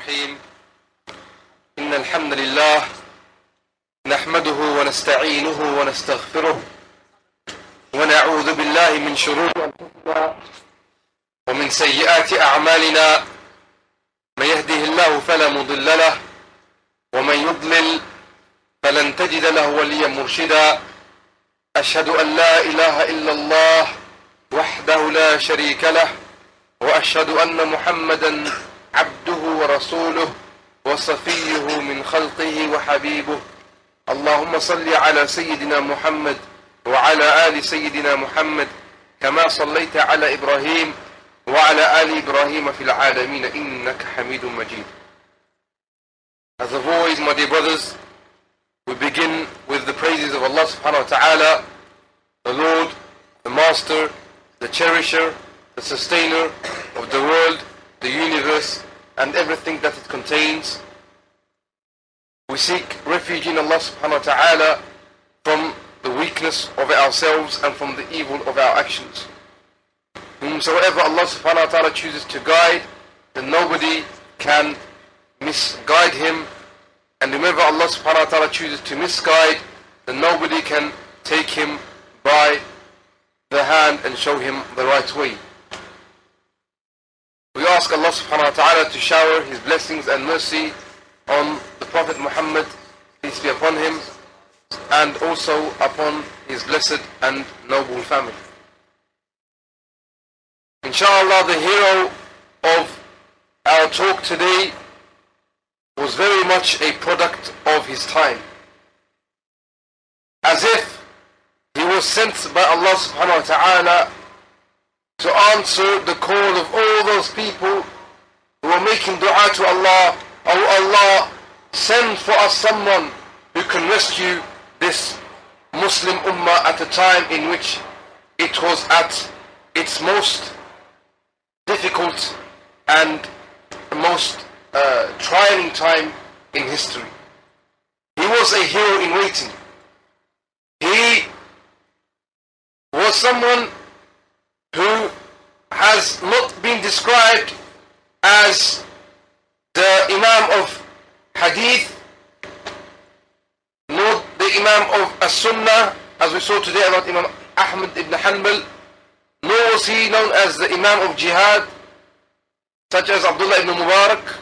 الرحيم إن الحمد لله نحمده ونستعينه ونستغفره ونعوذ بالله من شرور أنفسنا ومن سيئات أعمالنا من يهده الله فلا مضل له ومن يضلل فلن تجد له وليا مرشدا أشهد أن لا إله إلا الله وحده لا شريك له وأشهد أن محمدا عبده ورسوله وصفيه من خلقه وحبيبه اللهم صل على سيدنا محمد وعلى آل سيدنا محمد كما صليت على إبراهيم وعلى آل إبراهيم في العالمين إنك حميد مجيد. As always, my dear brothers, we begin with the praises of Allah subhanahu wa ta'ala, the Lord, the Master, the Cherisher, the Sustainer of the world, the universe, and everything that it contains. We seek refuge in Allah subhanahu wa ta'ala from the weakness of ourselves and from the evil of our actions. Whomsoever Allah subhanahu wa ta'ala chooses to guide, then nobody can misguide him. And whomever Allah subhanahu wa ta'ala chooses to misguide, then nobody can take him by the hand and show him the right way. We ask Allah subhanahu wa ta'ala to shower His blessings and mercy on the Prophet Muhammad, peace be upon him, and also upon his blessed and noble family. Inshallah, the hero of our talk today was very much a product of his time. As if he was sent by Allah subhanahu wa ta'ala to answer the call of all those people who are making dua to Allah. Oh Allah, send for us someone who can rescue this Muslim Ummah at a time in which it was at its most difficult and most trying time in history. He was a hero in waiting. He was someone who has not been described as the Imam of Hadith, nor the Imam of Sunnah, as we saw today about Imam Ahmad ibn Hanbal, nor was he known as the Imam of Jihad, such as Abdullah ibn Mubarak.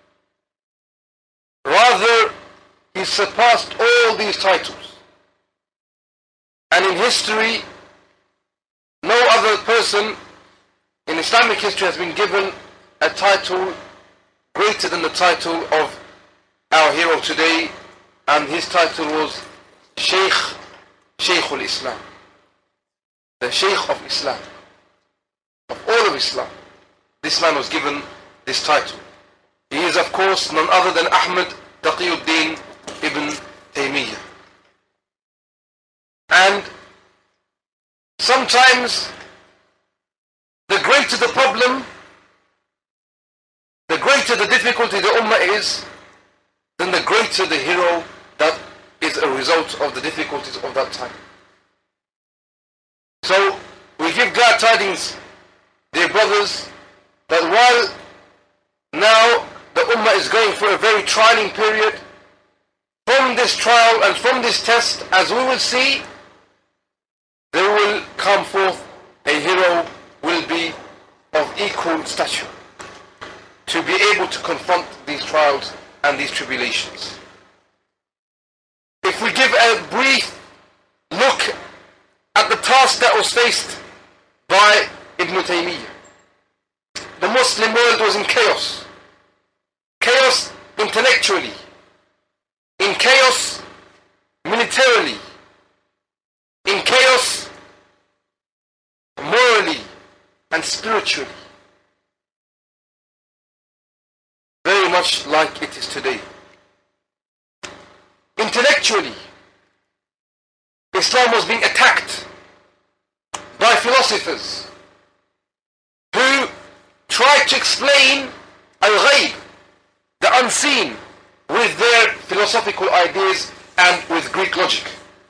Rather, he surpassed all these titles. And in history, no other person in Islamic history has been given a title greater than the title of our hero today, and his title was Shaykh al-Islam, the Shaykh of Islam, of all of Islam. This man was given this title. He is, of course, none other than Ahmad Taqī Ibn Taymiyyah. And sometimes the greater the problem, the greater the difficulty the Ummah is, then the greater the hero that is a result of the difficulties of that time. So we give glad tidings, dear brothers, that while now the Ummah is going through a very trying period, from this trial and from this test, as we will see, there will come forth a hero will be of equal stature to be able to confront these trials and these tribulations. If we give a brief look at the task that was faced by Ibn Taymiyyah, the Muslim world was in chaos. Chaos intellectually, in chaos militarily, in chaos morally and spiritually. Very much like it is today. Intellectually, Islam was being attacked by philosophers who tried to explain al-ghayb, the unseen, with their philosophical ideas and with Greek logic.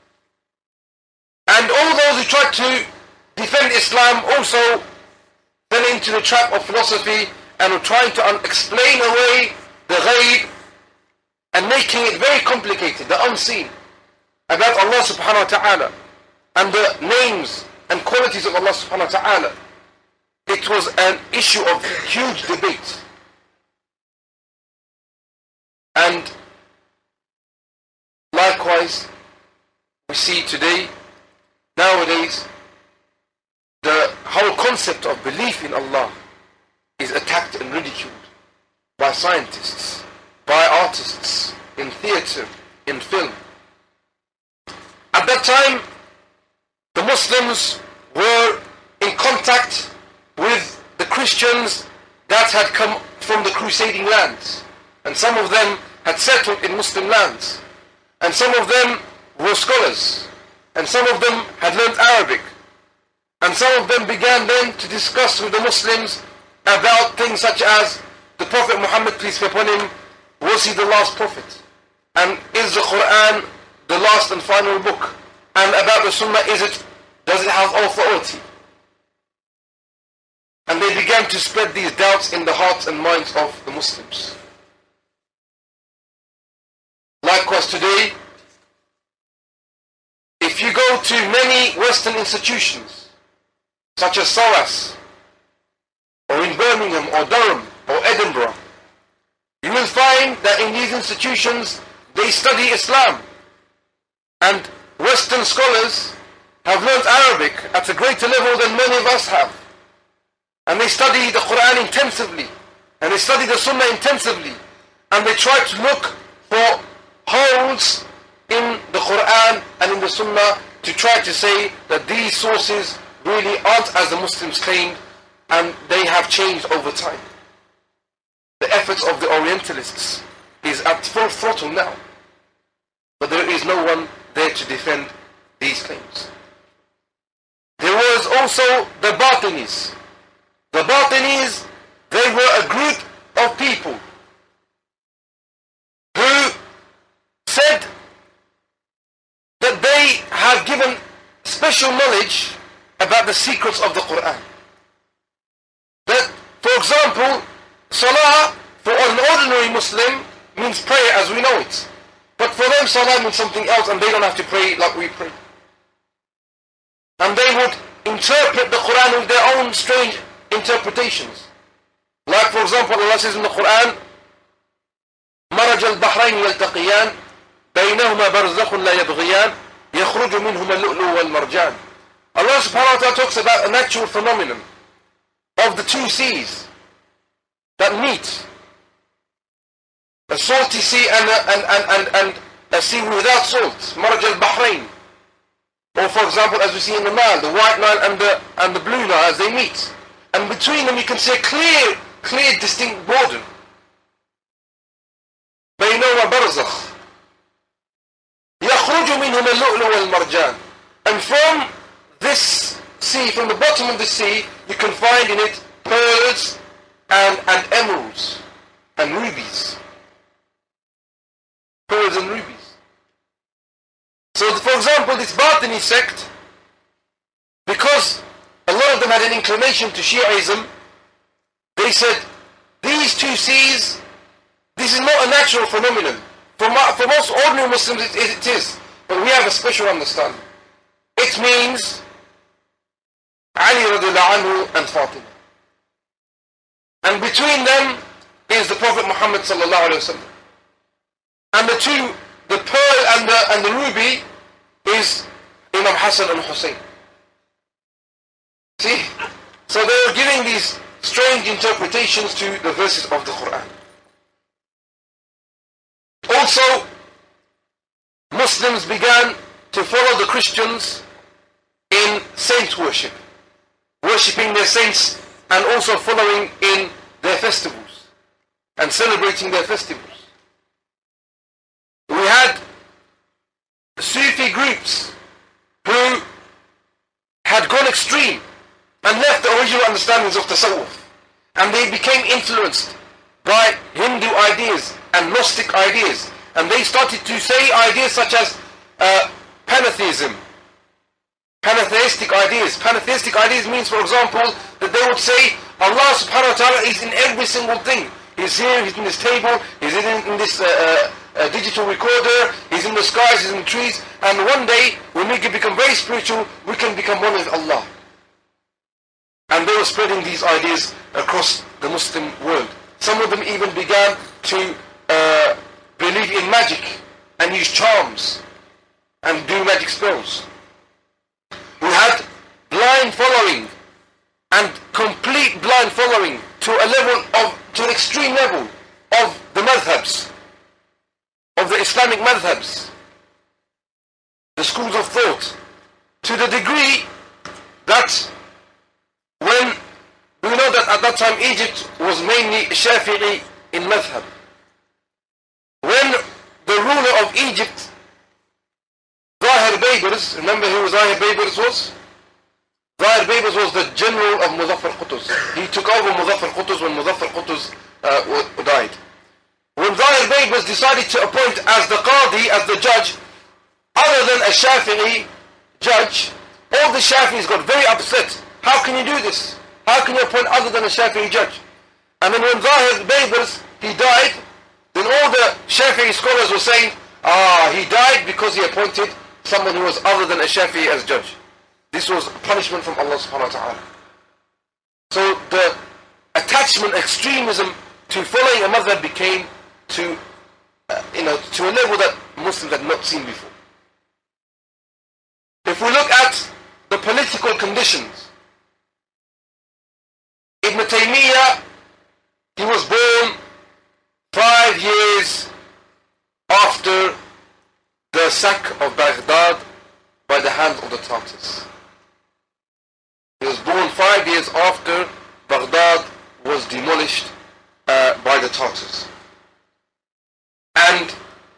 And all those who tried to defend Islam also fell into the trap of philosophy and were trying to explain away the ghaib and making it very complicated, the unseen, about Allah subhanahu wa ta'ala and the names and qualities of Allah subhanahu wa ta'ala. It was an issue of huge debate. And likewise, we see today, nowadays, the whole concept of belief in Allah is attacked and ridiculed by scientists, by artists, in theatre, in film. At that time, the Muslims were in contact with the Christians that had come from the crusading lands. And some of them had settled in Muslim lands. And some of them were scholars. And some of them had learned Arabic. And some of them began then to discuss with the Muslims about things such as the Prophet Muhammad, peace be upon him, was he the last prophet? And is the Qur'an the last and final book? And about the Sunnah, does it have authority? And they began to spread these doubts in the hearts and minds of the Muslims. Likewise today, if you go to many Western institutions, such as SOAS, or in Birmingham, or Durham, or Edinburgh, you will find that in these institutions, they study Islam. And Western scholars have learned Arabic at a greater level than many of us have. And they study the Qur'an intensively. And they study the Sunnah intensively. And they try to look for holes in the Qur'an and in the Sunnah to try to say that these sources really aren't as the Muslims claimed, and they have changed over time. The efforts of the Orientalists is at full throttle now. But there is no one there to defend these claims. There was also the Batinis. The Batinis, they were a group of people who said that they have given special knowledge about the secrets of the Qur'an. That, for example, Salah for an ordinary Muslim means prayer as we know it. But for them, Salah means something else, and they don't have to pray like we pray. And they would interpret the Qur'an with their own strange interpretations. Like, for example, Allah says in the Qur'an, مَرَجَ الْبَحْرَيْنِ يَلْتَقِيَانِ بَيْنَهُمَا بَرْزَخٌ لَا يَبْغِيَانِ يَخْرُجُ مِنْهُمَا اللُّؤْلُؤُ وَالْمَرْجَانِ. Allah subhanahu wa ta'ala talks about a natural phenomenon of the two seas that meet. A salty sea and a sea without salt. مَرَجَ الْبَحْرَيْنِ. Or for example, as we see in the Nile, the White Nile and the Blue Nile, as they meet. And between them you can see a clear distinct border. بَيْنَهُمَا بَرْزَخٌ يَخْرُجُ مِنْهُمَا اللُّؤْلُؤُ وَالْمَرْجَانِ. And from this sea, from the bottom of the sea, you can find in it pearls and emeralds and rubies. Pearls and rubies. So, for example, this Batini sect, because a lot of them had an inclination to Shi'ism, they said, these two seas, this is not a natural phenomenon. For most ordinary Muslims it is, but we have a special understanding. It means Ali radiallahu anhu and Fatima. And between them is the Prophet Muhammad sallallahu alayhi wa sallam. And the two, the pearl and the ruby, is Imam Hassan and Hussein. See? So they were giving these strange interpretations to the verses of the Qur'an. Also, Muslims began to follow the Christians in saint worship, worshipping their saints and also following in their festivals and celebrating their festivals. We had Sufi groups who had gone extreme and left the original understandings of Tasawwuf, and they became influenced by Hindu ideas and Gnostic ideas, and they started to say ideas such as pantheism, pantheistic ideas. Pantheistic ideas means, for example, that they would say Allah subhanahu wa ta'ala is in every single thing. he's here, he's in this table, he's in this digital recorder, he's in the skies, he's in the trees, and one day, when we can become very spiritual, we can become one with Allah. And they were spreading these ideas across the Muslim world. Some of them even began to believe in magic and use charms and do magic spells. We had blind following and complete blind following to an extreme level of the madhabs, of the Islamic madhabs, the schools of thought, to the degree that when we know that at that time Egypt was mainly Shafi'i in madhab. When the ruler of Egypt, Zahir Baybars, remember who Zahir Baybars was? Zahir Baybars was the general of Muzaffar Qutuz. He took over Muzaffar Qutuz when Muzaffar Qutuz died. When Zahir Baybars decided to appoint as the Qadi, as the judge, other than a Shafi'i judge, all the Shafi'is got very upset. How can you do this? How can you appoint other than a Shafi'i judge? And then when Zahir Baybars, he died, then all the Shafi'i scholars were saying, he died because he appointed someone who was other than a Shafi'i as judge. This was punishment from Allah subhanahu wa ta'ala. So the attachment, extremism to following a madhab became to a level that Muslims had not seen before. If we look at the political conditions, Ibn Taymiyyah, he was born 5 years after the sack of Baghdad by the hands of the Tartars. He was born 5 years after Baghdad was demolished by the Tartars. And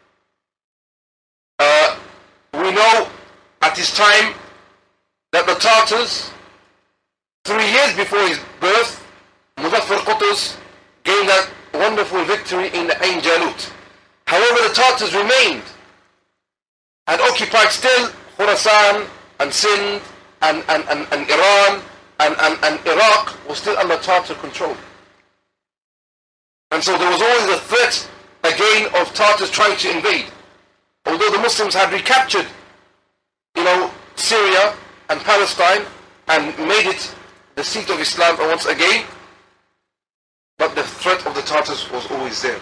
we know at his time that the Tartars, 3 years before his birth, Muzaffar Qutuz gained that wonderful victory in Ain Jalut. However, the Tartars remained and occupied still Khurasan and Sindh and Iran and Iraq was still under Tartar control. And so there was always a threat again of Tartars trying to invade. Although the Muslims had recaptured, Syria and Palestine and made it the seat of Islam once again, but the threat of the Tartars was always there.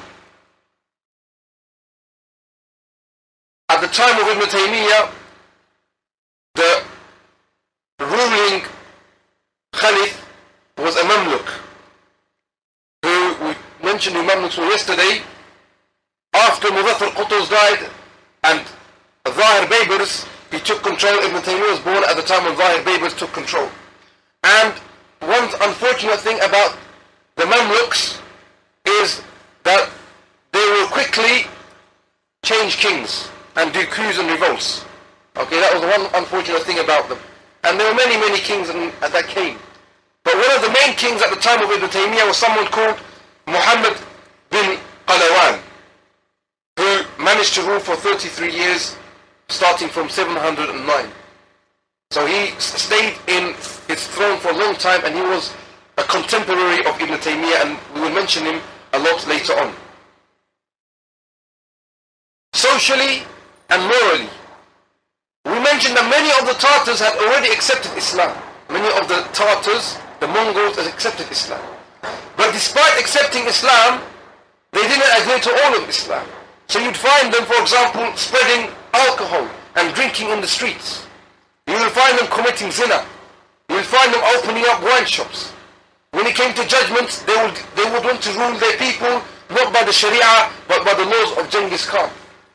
At the time of Ibn Taymiyyah, the ruling Khalif was a Mamluk, who we mentioned who Mamluks were yesterday. After Muzaffar Qutuz died and Zahir Baybars, he took control. Ibn Taymiyyah was born at the time when Zahir Baybars took control. And one unfortunate thing about the Mamluks is that they will quickly change kings and do coups and revolts. Okay, that was one unfortunate thing about them. And there were many, many kings that came. But one of the main kings at the time of Ibn Taymiyyah was someone called Muḥammad bin Qalawan, who managed to rule for 33 years, starting from 709. So he stayed in his throne for a long time, and he was a contemporary of Ibn Taymiyyah, and we will mention him a lot later on. Socially and morally, we mentioned that many of the Tartars had already accepted Islam. Many of the Tartars, the Mongols, had accepted Islam. But despite accepting Islam, they didn't adhere to all of Islam. So you'd find them, for example, spreading alcohol and drinking in the streets. You will find them committing zina. You will find them opening up wine shops. When it came to judgments, they would want to rule their people not by the Sharia, but by the laws of Genghis Khan.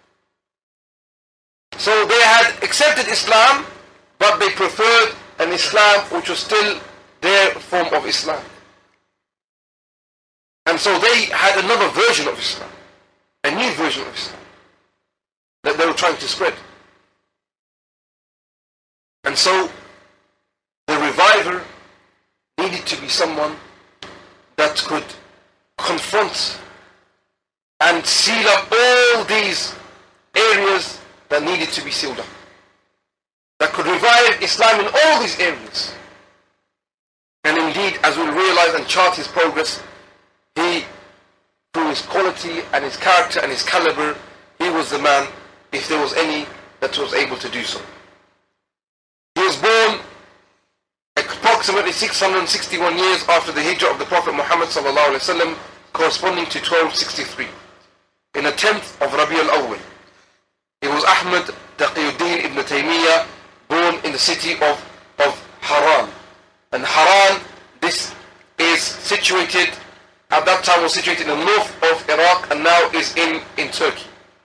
So they had accepted Islam, but they preferred an Islam which was still their form of Islam. And so they had another version of Islam, a new version of Islam, that they were trying to spread. And so the reviver needed to be someone that could confront and seal up all these areas that needed to be sealed up, that could revive Islam in all these areas. And indeed, as we'll realize and chart his progress, he his quality and his character and his caliber, he was the man, if there was any, that was able to do so. He was born approximately 661 years after the hijrah of the Prophet Muhammad ﷺ, corresponding to 1263, in the 10th of Rabi al-Awwal. He was Ahmad Ibn Taymiyyah, born in the city of Ḥarran. And Ḥarran, this is situated, at that time was situated in the north of Iraq, and now is in Turkey.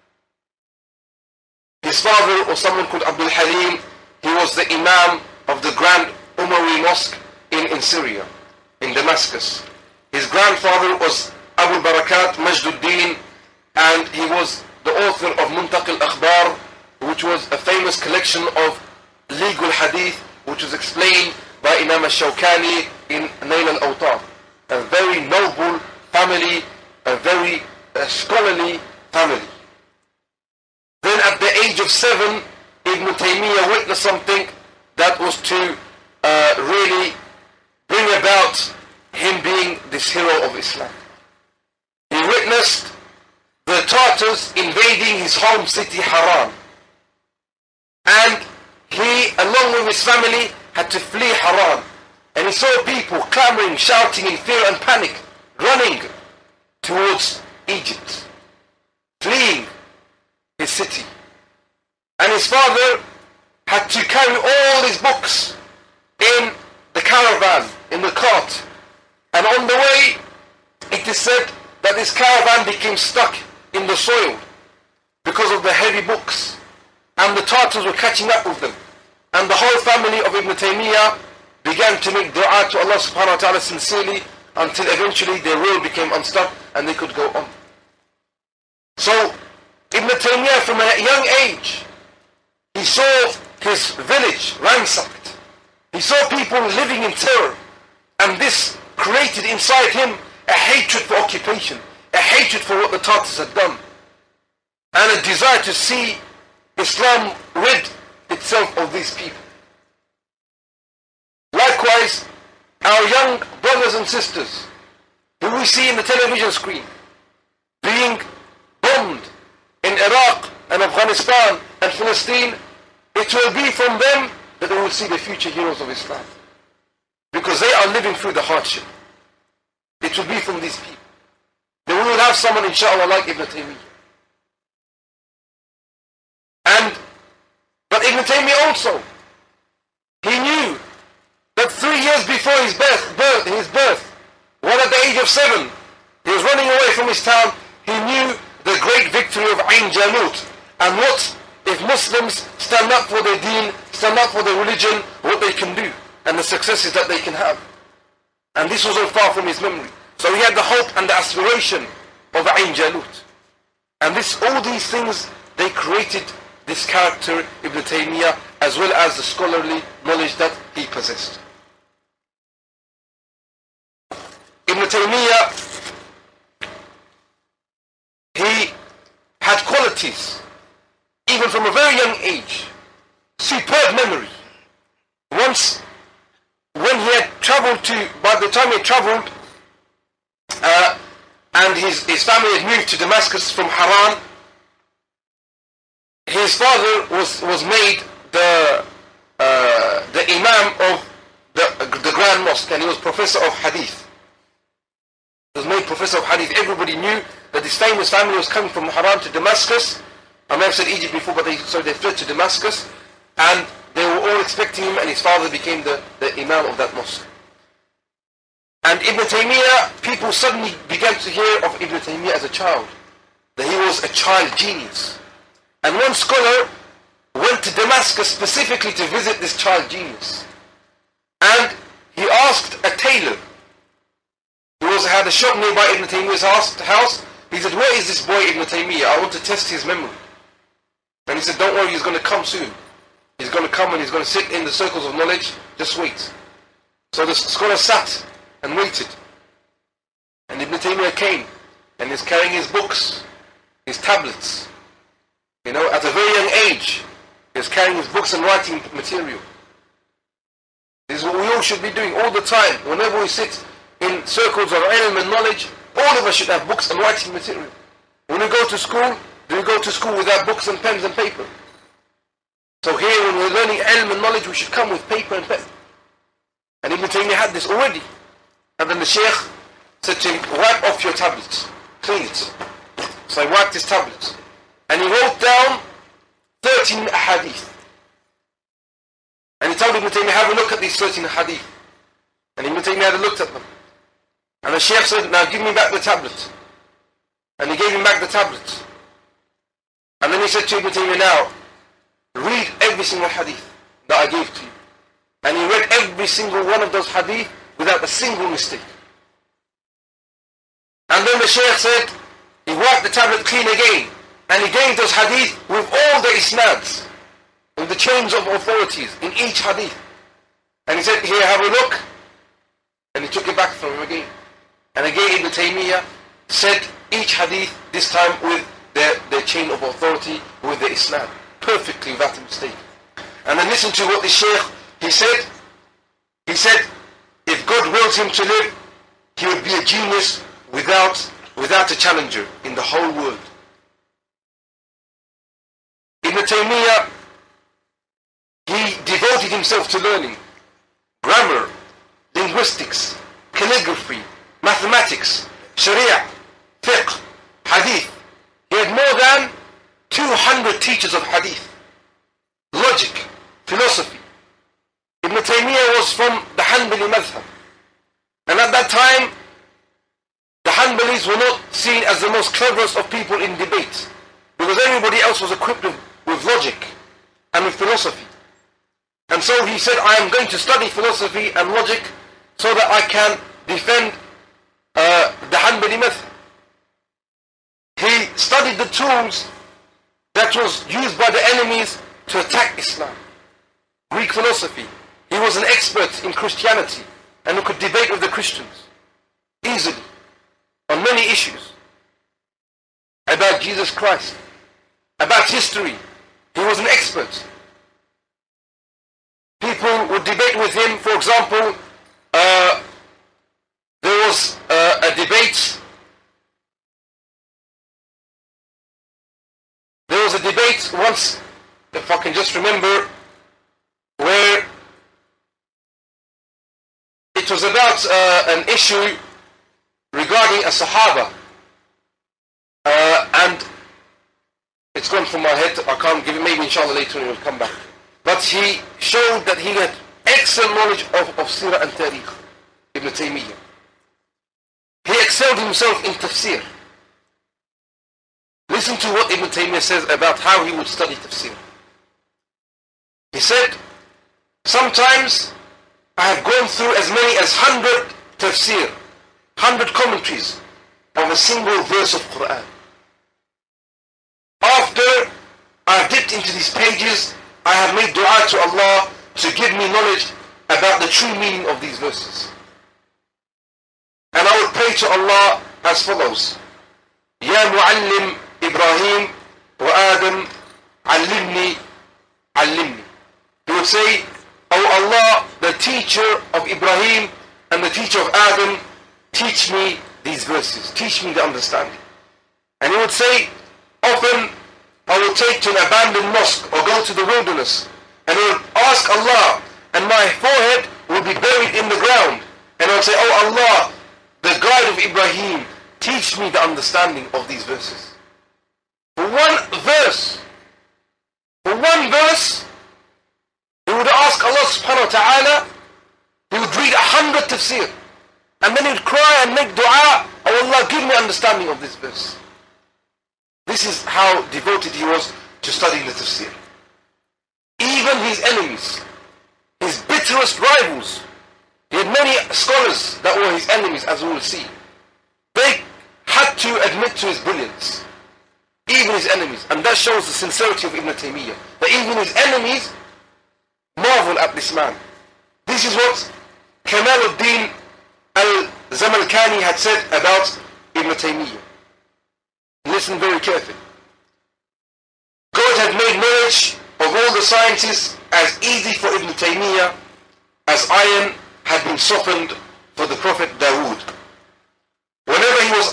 His father was someone called Abdul Halim. He was the Imam of the Grand Umayyad Mosque in Syria, in Damascus. His grandfather was Abu Barakat Majduddin, and he was the author of al-ʿAbbās, which was a famous collection of legal hadith, which was explained by Imam al-Shawkani in Nail al-Awtar. A very noble family, a very scholarly family. Then at the age of 7, Ibn Taymiyyah witnessed something that was to really bring about him being this hero of Islam. He witnessed the Tartars invading his home city Ḥarran, and he, along with his family, had to flee Ḥarran. And he saw people clamoring, shouting in fear and panic, running towards Egypt, fleeing his city. And his father had to carry all his books in the caravan, in the cart. And on the way, it is said that this caravan became stuck in the soil because of the heavy books. And the Tartars were catching up with them. And the whole family of Ibn Taymiyyah began to make dua to Allah subhanahu wa ta'ala sincerely, until eventually their will became unstuck and they could go on. So Ibn Taymiyyah, from a young age, he saw his village ransacked. He saw people living in terror, and this created inside him a hatred for occupation, a hatred for what the Tartars had done, and a desire to see Islam rid itself of these people. Likewise, our young brothers and sisters who we see in the television screen being bombed in Iraq and Afghanistan and Palestine, it will be from them that they will see the future heroes of Islam, because they are living through the hardship. It will be from these people. Then we will have someone, inshallah, like Ibn Taymiyyah. But Ibn Taymiyyah also, he knew that 3 years before his birth, while at the age of 7, he was running away from his town, he knew the great victory of Ain Jalut, and what if Muslims stand up for their deen, stand up for their religion, what they can do, and the successes that they can have. And this was all far from his memory. So he had the hope and the aspiration of Ain Jalut. And all these things, they created this character, Ibn Taymiyyah, as well as the scholarly knowledge that he possessed. Ibn Taymiyyah, he had qualities, even from a very young age. Superb memory. Once, when he had traveled by the time he had traveled, and his family had moved to Damascus from Ḥarran, his father was made the imam of the Grand Mosque, and he was professor of hadith. He was made professor of hadith. Everybody knew that this famous family was coming from Ḥarran to Damascus. I may have said Egypt before, but they fled to Damascus, and they were all expecting him, and his father became the imam of that mosque. And Ibn Taymiyyah, people suddenly began to hear of Ibn Taymiyyah as a child, that he was a child genius. And one scholar went to Damascus specifically to visit this child genius. And he asked a tailor, who had a shop nearby Ibn Taymiyyah's house, he said, "Where is this boy Ibn Taymiyyah? I want to test his memory." And he said, "Don't worry, he's going to come soon. He's going to come and he's going to sit in the circles of knowledge, just wait." So the scholar sat and waited. And Ibn Taymiyyah came, and he's carrying his books, his tablets. You know, at a very young age, he's carrying his books and writing material. This is what we all should be doing all the time. Whenever we sit in circles of ilm and knowledge, All of us should have books and writing material. When we go to school, do we go to school without books and pens and paper? So here when we're learning ilm and knowledge, we should come with paper and pen. And Ibn Taymiyyah had this already. And then the Sheikh said to him, wipe off your tablets, clean it. So he wiped his tablets. And he wrote down 13 hadith. And he told Ibn Taymiyyah, have a look at these 13 hadith. And Ibn Taymiyyah had looked at them. And the Sheikh said, now give me back the tablet. And he gave him back the tablet. And then he said to Ibn Taymiyyah, now, read every single hadith that I gave to you. And he read every single one of those hadith without a single mistake. And then the Shaykh said, he wiped the tablet clean again. And he gave those hadith with all the isnads, with the chains of authorities in each hadith. And he said, here, have a look. And he took it back from him again. And again Ibn Taymiyyah said each hadith, this time with their chain of authority, with the isnad, perfectly without a mistake. And then listen to what the Shaykh, he said, if God willed him to live, he would be a genius without a challenger in the whole world. Ibn Taymiyyah, he devoted himself to learning grammar, linguistics, calligraphy, mathematics, sharia, fiqh, hadith. He had more than 200 teachers of hadith, logic, philosophy. Ibn Taymiyyah was from the Ḥanbali madhab. And at that time, the Ḥanbalis were not seen as the most cleverest of people in debate, because everybody else was equipped with logic and with philosophy. And so he said, I am going to study philosophy and logic so that I can defend the Ḥanbali madhab. He studied the tools that was used by the enemies to attack Islam. Greek philosophy. He was an expert in Christianity and he could debate with the Christians easily on many issues. About Jesus Christ, about history. He was an expert. People would debate with him. For example, there was a debate. There was a debate once, if I can just remember, where it was about an issue regarding a Sahaba. And it's gone from my head, I can't give it, maybe inshallah later it will come back. But he showed that he had excellent knowledge of Sirah and Tariq, Ibn Taymiyyah. He excelled himself in tafsir. Listen to what Ibn Taymiyyah says about how he would study tafsir. He said, sometimes I have gone through as many as 100 tafsir, 100 commentaries of a single verse of Qur'an. After I have dipped into these pages, I have made dua to Allah to give me knowledge about the true meaning of these verses. And I would pray to Allah as follows: Ya Mu'allim Ibrahim wa Adam, Allimni, Allimni. He would say, O Allah, the teacher of Ibrahim and the teacher of Adam, teach me these verses, teach me the understanding. And he would say, often I will take to an abandoned mosque or go to the wilderness and I would ask Allah and my forehead will be buried in the ground. And I would say, oh Allah, the guide of Ibrahim, teach me the understanding of these verses. For one verse, he would ask Allah subhanahu wa ta'ala, he would read 100 tafsir, and then he would cry and make dua, oh Allah, give me understanding of this verse. This is how devoted he was to studying the tafsir. Even his enemies, his bitterest rivals, he had many scholars that were his enemies, as we will see. They had to admit to his brilliance. Even his enemies. And that shows the sincerity of Ibn Taymiyyah. That even his enemies marvel at this man. This is what al-Dīn al-Zamalkani had said about Ibn Taymiyyah. Listen very carefully. God had made knowledge of all the sciences as easy for Ibn Taymiyyah as iron had been softened for the Prophet Dawood. Whenever he was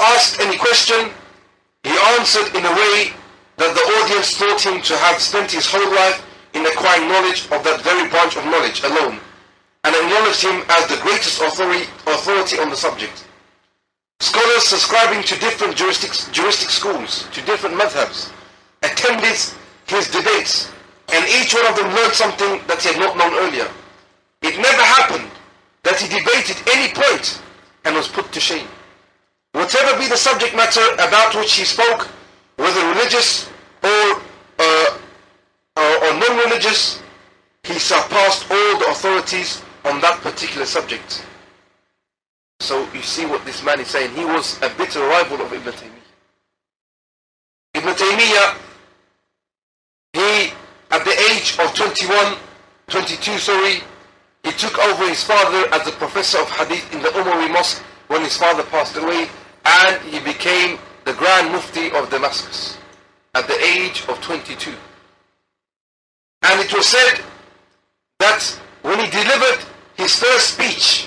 asked any question, he answered in a way that the audience thought him to have spent his whole life in acquiring knowledge of that very branch of knowledge alone, and acknowledged him as the greatest authority on the subject. Scholars subscribing to different juristic schools, to different madhabs, attended his debates, and each one of them learned something that he had not known earlier. It never happened that he debated any point and was put to shame. Whatever be the subject matter about which he spoke, whether religious or non-religious, he surpassed all the authorities on that particular subject. So you see what this man is saying. He was a bitter rival of Ibn Taymiyyah. Ibn Taymiyyah, he, at the age of 22, he took over his father as the professor of hadith in the Umayyad mosque when his father passed away, and he became the Grand Mufti of Damascus at the age of 22. And it was said that when he delivered his first speech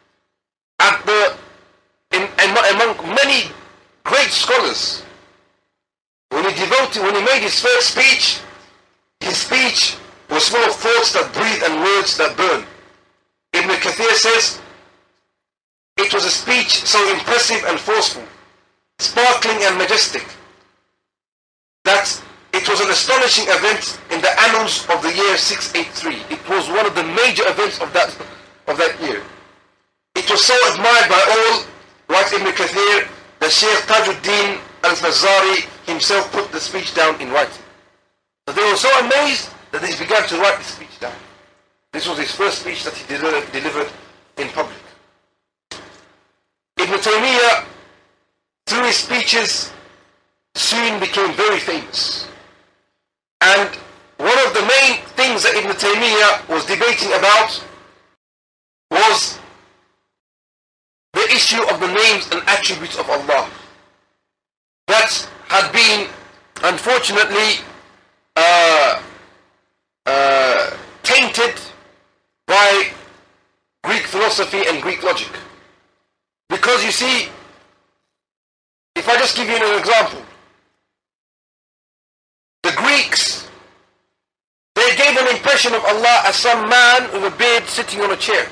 among many great scholars, when he made his first speech, his speech was full of thoughts that breathe and words that burn. Ibn Kathir says, it was a speech so impressive and forceful, sparkling and majestic, that it was an astonishing event in the annals of the year 683. It was one of the major events of that year. It was so admired by all, writes Ibn Kathir, that Shaykh Tajuddin al-Fazari himself put the speech down in writing. So they were so amazed that they began to write the speech down. This was his first speech that he delivered in public. Ibn Taymiyyah, through his speeches, soon became very famous. And one of the main things that Ibn Taymiyyah was debating about was the issue of the names and attributes of Allah. That had been, unfortunately, tainted by Greek philosophy and Greek logic. Because you see, if I just give you an example, the Greeks, they gave an impression of Allah as some man with a beard sitting on a chair.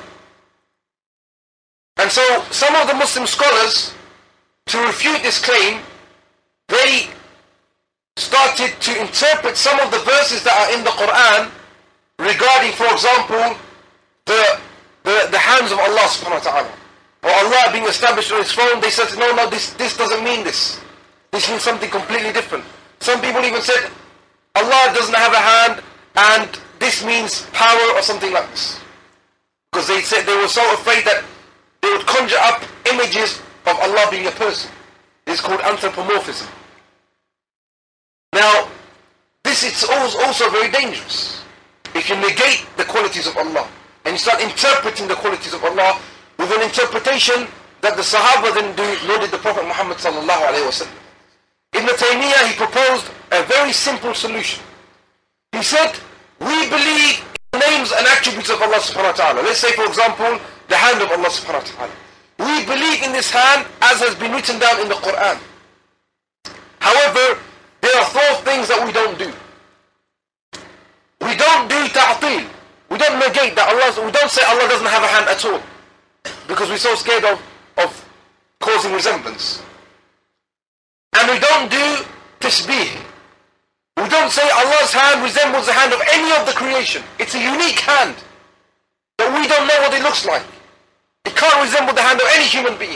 And so some of the Muslim scholars, to refute this claim, they started to interpret some of the verses that are in the Qur'an regarding, for example, the hands of Allah subhanahu wa ta'ala, or Allah being established on his throne. They said, no, this doesn't mean this. This means something completely different. Some people even said, Allah doesn't have a hand, and this means power or something like this. Because they said they were so afraid that they would conjure up images of Allah being a person. This is called anthropomorphism. Now, this is also very dangerous. If you negate the qualities of Allah, and you start interpreting the qualities of Allah with an interpretation that the Sahaba didn't do, nor did the Prophet Muḥammad sallallahu alayhi wa sallam. Ibn Taymiyyah, he proposed a very simple solution. He said, we believe in the names and attributes of Allah subhanahu wa ta'ala. Let's say, for example, the hand of Allah subhanahu wa ta'ala. We believe in this hand as has been written down in the Qur'an. However, there are 4 things that we don't do. We don't do ta'til. We don't negate that Allah, we don't say Allah doesn't have a hand at all, because we're so scared of causing resemblance. And we don't do tashbih. We don't say Allah's hand resembles the hand of any of the creation. It's a unique hand, but we don't know what it looks like. It can't resemble the hand of any human being.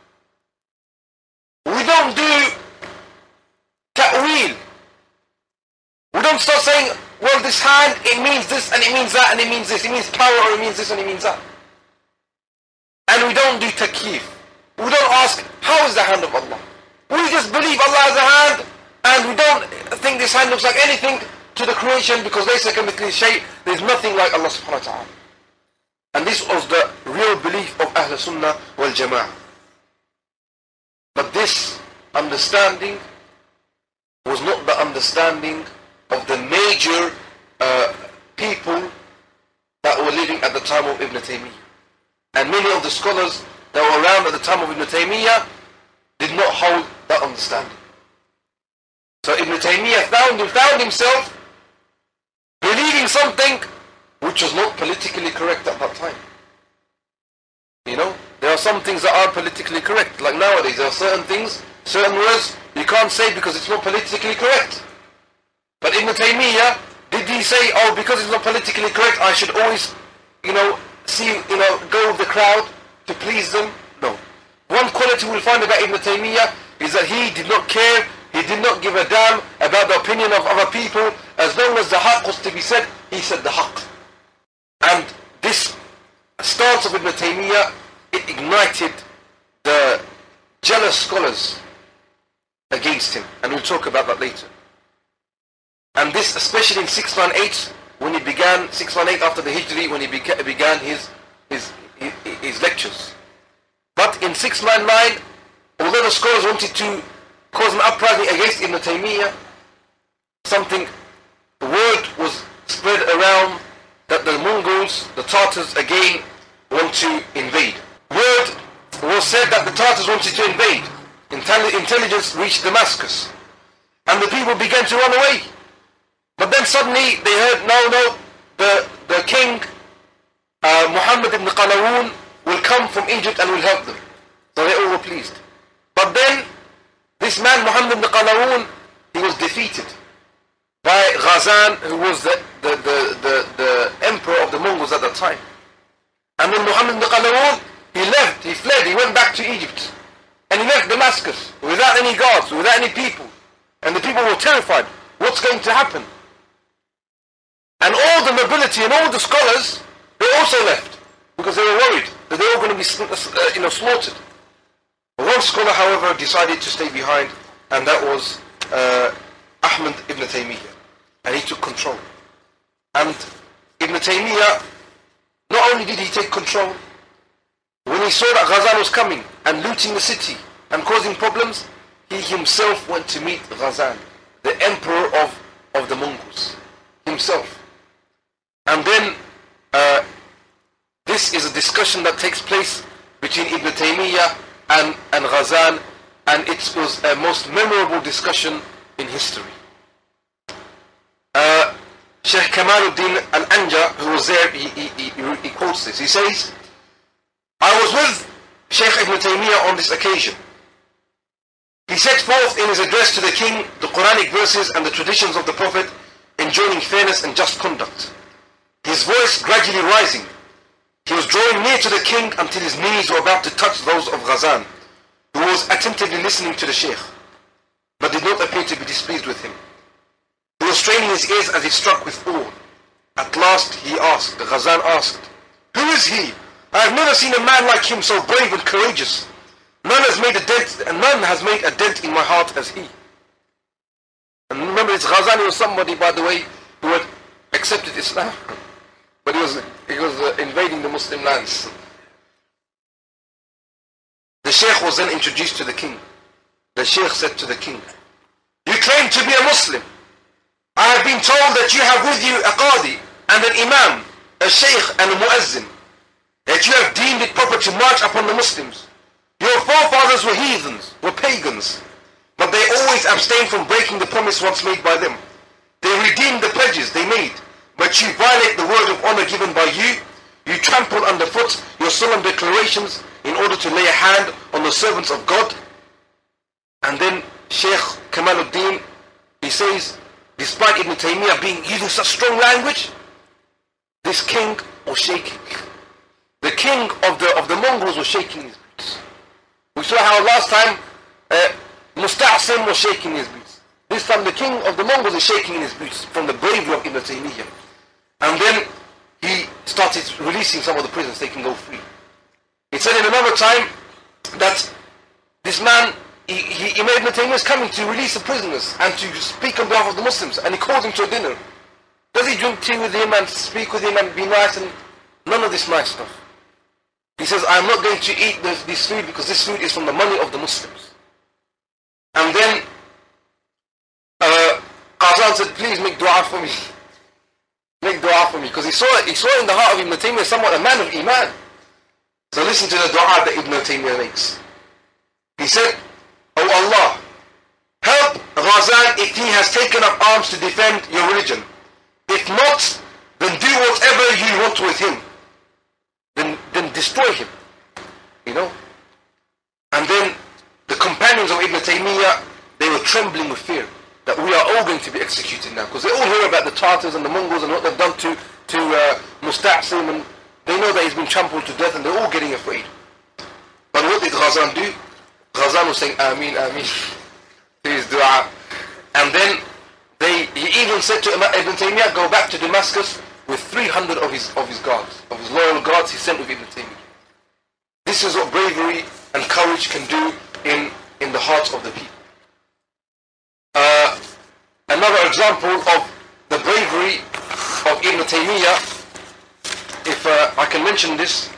We don't do ta'wil. We don't start saying, well, this hand, it means this, and it means that, and it means this. It means power, or it means this, and it means that. And we don't do takyif. We don't ask, how is the hand of Allah? We just believe Allah has a hand, and we don't think this hand looks like anything to the creation, because laysa kamithlihi shay', there's nothing like Allah subhanahu wa ta'ala. And this was the real belief of Ahl Sunnah wal Jama'ah. But this understanding was not the understanding of the major people that were living at the time of Ibn Taymiyyah. And many of the scholars that were around at the time of Ibn Taymiyyah, did not hold that understanding. So Ibn Taymiyyah found himself believing something which was not politically correct at that time. You know, there are some things that are politically correct. Like nowadays, there are certain things, certain words you can't say because it's not politically correct. But Ibn Taymiyyah, did he say, oh, because it's not politically correct, I should always, go with the crowd to please them? No. One quality we'll find about Ibn Taymiyyah is that he did not care, he did not give a damn about the opinion of other people. As long as the haqq was to be said, he said the haqq. And this stance of Ibn Taymiyyah, it ignited the jealous scholars against him, and we'll talk about that later. And this especially in 618, when he began, 618 after the Hijri, when he began his lectures. But in 699, although the scholars wanted to cause an uprising against Ibn Taymiyyah, word was spread around that the Mongols, the Tartars again, want to invade. Word was said that the Tartars wanted to invade. Intelligence reached Damascus, and the people began to run away. But then suddenly they heard, no, the king, Muḥammad ibn Hanbal, will come from Egypt and will help them. So they all were pleased. But then this man, Muḥammad ibn Hanbal, he was defeated by Ghazan, who was the emperor of the Mongols at that time. And then Muḥammad ibn Hanbal, he fled, he went back to Egypt. And he left Damascus without any guards, without any people. And the people were terrified. What's going to happen? And all the nobility and all the scholars, they also left because they were worried that they were going to be slaughtered. But one scholar, however, decided to stay behind, and that was Ahmad ibn Taymiyyah. And he took control. And Ibn Taymiyyah, not only did he take control, when he saw that Ghazan was coming and looting the city and causing problems, he himself went to meet Ghazan, the emperor of the Mongols, himself. And then this is a discussion that takes place between Ibn Taymiyyah and Ghazan, and it was a most memorable discussion in history. Shaykh Kamaluddin al-Anja, who was there, he quotes this. He says, I was with Shaykh Ibn Taymiyyah on this occasion. He set forth in his address to the king the Quranic verses and the traditions of the Prophet, enjoining fairness and just conduct. His voice gradually rising, he was drawing near to the king until his knees were about to touch those of Ghazan, who was attentively listening to the Shaykh, but did not appear to be displeased with him. He was straining his ears as if struck with awe. At last Ghazan asked, who is he? I have never seen a man like him, so brave and courageous. None has made a dent in my heart as he. And remember, it's Ghazan, was somebody, by the way, who had accepted Islam, but he was invading the Muslim lands. The Shaykh was then introduced to the king. The Shaykh said to the king, you claim to be a Muslim. I have been told that you have with you a Qadi and an Imam, a Shaykh and a Muazzin, that you have deemed it proper to march upon the Muslims. Your forefathers were heathens, were pagans, but they always abstained from breaking the promise once made by them. They redeemed the pledges they made, but you violate the word of honor given by you. You trample underfoot your solemn declarations in order to lay a hand on the servants of God. And then Shaykh Kamaluddin, he says, despite Ibn Taymiyyah using such strong language, this king was shaking. The king of the Mongols was shaking his boots. We saw how last time Musta'sim was shaking his boots. This time the king of the Mongols is shaking in his boots from the bravery of Ibn Taymiyyah. And then he started releasing some of the prisoners, they can go free. He said in another time that this man, Imam Ibn Taymiyyah is coming to release the prisoners and to speak on behalf of the Muslims, and he called him to a dinner. Does he drink tea with him and speak with him and be nice? And none of this nice stuff. He says, I am not going to eat this food because this food is from the money of the Muslims. And then Ghazan said, please make dua for me. Make dua for me, because he saw in the heart of Ibn Taymiyyah somewhat a man of Iman. So listen to the dua that Ibn Taymiyyah makes. He said, Ghazan if he has taken up arms to defend your religion. If not, then do whatever you want with him. Then destroy him. You know? And then the companions of Ibn Taymiyyah, they were trembling with fear that we are all going to be executed now, because they all hear about the Tartars and the Mongols and what they've done to Musta'sim, and they know that he's been trampled to death, and they're all getting afraid. But what did Ghazan do? Ghazan was saying, Ameen, Ameen, to his dua. And then he even said to Ibn Taymiyyah, go back to Damascus with 300 of his guards, of his loyal guards he sent with Ibn Taymiyyah. This is what bravery and courage can do in the hearts of the people. Another example of the bravery of Ibn Taymiyyah, if I can mention this,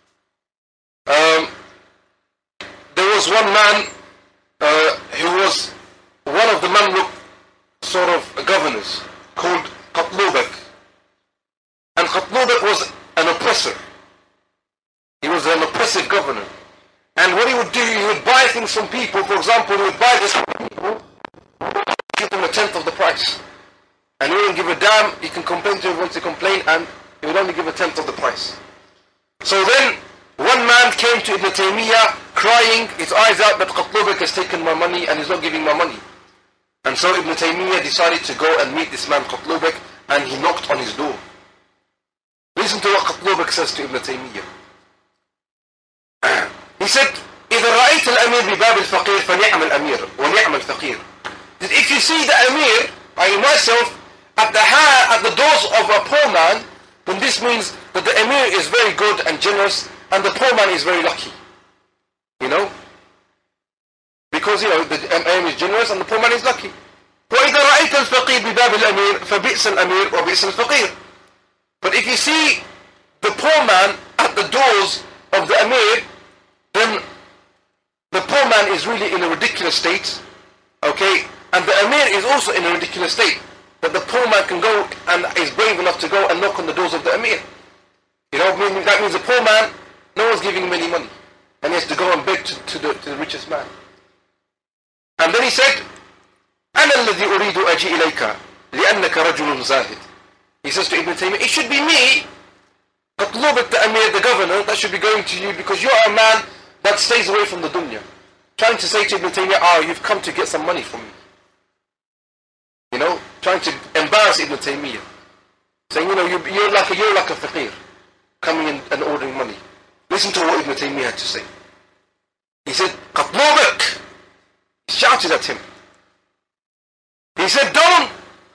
there was one man who was one of the Mamluk sort of governors called Qatlubak. And Qatlubak was an oppressor. He was an oppressive governor. And what he would do, he would buy things from people. For example, he would buy this from people, give them 1/10 of the price. And he wouldn't give a damn. He can complain to everyone to complain, and he would only give 1/10 of the price. So then, one man came to Ibn Taymiyyah crying his eyes out that Qatlubak has taken my money and he's not giving my money. And so Ibn Taymiyyah decided to go and meet this man Qatlubak, and he knocked on his door. Listen to what Qatlubak says to Ibn Taymiyyah. He said, إِذَا رَأَيْتَ الْأَمِيرِ بِبَابِ الْفَقِيرِ فَنِعْمَ الْأَمِيرِ وَنِعْمَ الْفَقِيرِ. That if you see the Amir, I myself, at the doors of a poor man, then this means that the Amir is very good and generous, and the poor man is very lucky. You know? Because, you know, the Amir is generous and the poor man is lucky. وَإِذَا رَأَيْتَ الْفَقِيرِ بِبَابِ الْأَمِيرِ فَبِئْسَ الْأَمِيرِ وَبِئْسَ الْفَقِيرِ. But if you see the poor man at the doors of the Amir, then the poor man is really in a ridiculous state, okay? And the Amir is also in a ridiculous state, that the poor man can go and is brave enough to go and knock on the doors of the Amir. You know, that means the poor man, no one's giving him any money, and he has to go and beg to the richest man. And then he said, أَنَا الَّذِي أُرِيدُ أَجِي إِلَيْكَ لِأَنَّكَ رَجُلٌ زَاهِدٌ. He says to Ibn Taymiyyah, it should be me, Qatlubak the Amir, the governor, that should be going to you, because you're a man that stays away from the dunya. Trying to say to Ibn Taymiyyah, you've come to get some money from me. You know, trying to embarrass Ibn Taymiyyah. Saying, you know, you're like a faqir, coming in and ordering money. Listen to what Ibn Taymiyyah had to say. He said, Qatlubak! He shouted at him. He said, don't,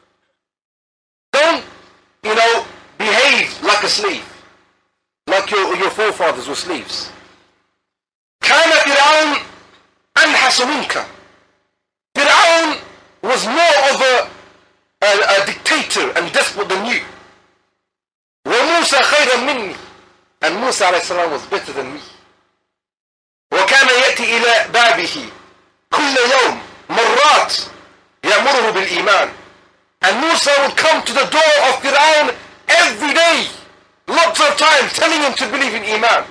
you know, behave like a slave. Like your forefathers were slaves. كان فرعون أنحس منك. Fir'aun was more of a dictator and despot than you. وموسى خيرا مني. And Musa عليه السلام was better than me. وكان يأتي إلى بابه كل يوم مرات يأمره بالإيمان. And Musa would come to the door of Fir'aun every day, lots of times, telling him to believe in Iman.